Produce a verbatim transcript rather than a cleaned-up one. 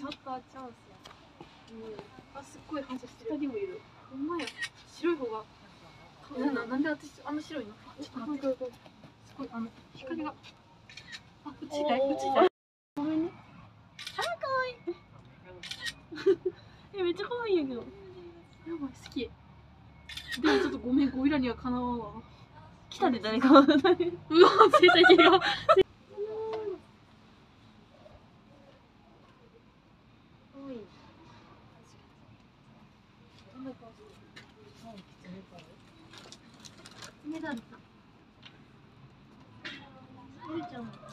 ちょっとチャンスや。 うん。あ、すっごい反射してる。 二人もいる。 ほんまや。白い方が。な、なんで私あんな白いの？ちょっと待って。すごいあの光が。あ、うち痛い、うち痛い。 ごめんね。あ、可愛い。え、めっちゃ可愛いんやけど。 やばい、好き。でもちょっとごめん、ゴリラにはかなわんわ。 来たで誰か。うわ、 うわ、生態系が。 メダルさん。メルちゃんも。